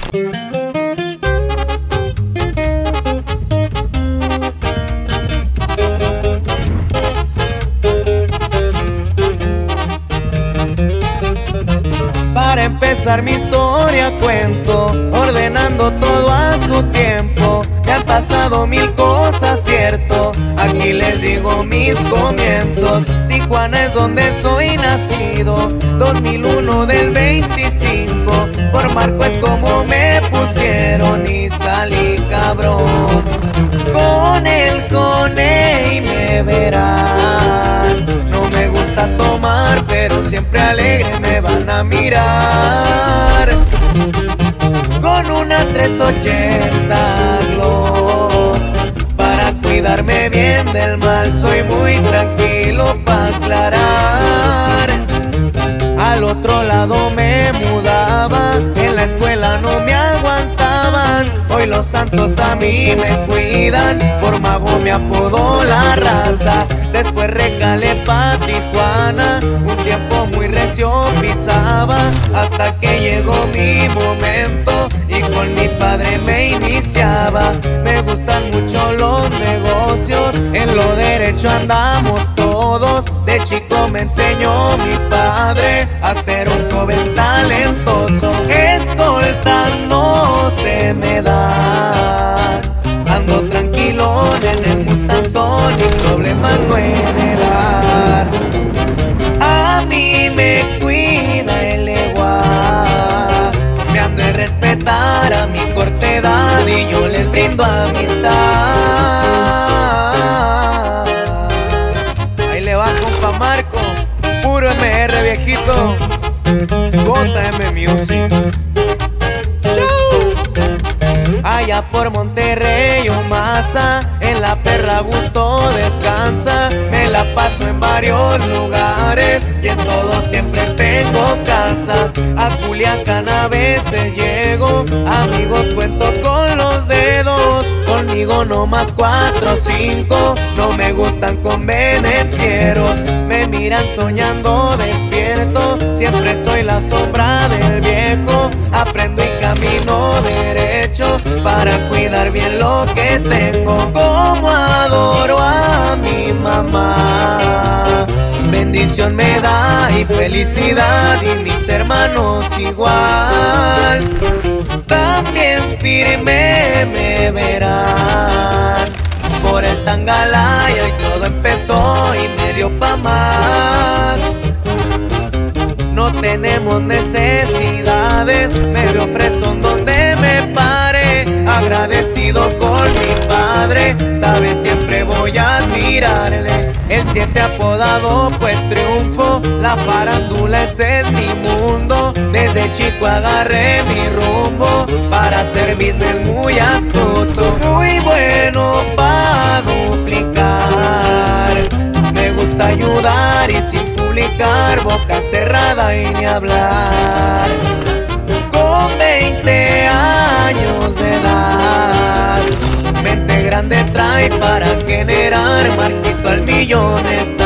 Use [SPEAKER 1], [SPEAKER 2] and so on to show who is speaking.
[SPEAKER 1] Para empezar mi historia cuento, ordenando todo a su tiempo. Me han pasado mil cosas, cierto, aquí les digo mis comienzos. Tijuana es donde soy nacido, 2001 del 25. Por Marco es como me pusieron y salí cabrón. Con el Cone y me verán. No me gusta tomar, pero siempre alegre me van a mirar. Con una 380 Glock, para cuidarme bien del mal, soy muy tranquilo pa' aclarar. Al otro lado me mudaba, en la escuela no me aguantaban. Hoy los santos a mí me cuidan, por mago me apodó la raza. Después recalé pa' Tijuana, un tiempo muy recio pisaba, hasta que llegó mi momento y con mi padre me iniciaba. Me gustan mucho los negocios, en lo derecho andamos todos. De chico me enseñó mi padre a ser un joven talentoso. Escolta no se me da, ando tranquilo en el Mustang Sol y problemas no he de dar. A mí me cuida el legua, me han de respetar a mi corta edad y yo les brindo amistad. Ahí le va compa Marco, puro MR viejito, JM Music. Allá por Monterrey o Maza, en la perra gusto descansa. Me la paso en varios lugares y en todos siempre tengo casa. A Culiacán a veces llego, amigos cuento con los dedos. Conmigo no más 4 o 5, no me gustan convenencieros. Me miran soñando despierto, siempre soy la sombra del viejo. Aprendo y camino derecho para cuidar bien lo que tengo. Como adoro a mi mamá, bendición me da y felicidad, y mis hermanos igual. También firme me verán por el Tangalaya y todo empezó y me dio pa' más. No tenemos necesidades, me veo fresón donde me pare. Agradecido con mi padre, sabe siempre voy a admirarle. El 7 apodado pues triunfo, la farándula ese es mi mundo. Desde chico agarré mi rumbo, para ser business muy astuto. Muy bueno pa' duplicar, me gusta ayudar y sin publicar, boca cerrada y ni hablar. Con 20 años de edad, mente grande trae para generar. Marquito al millones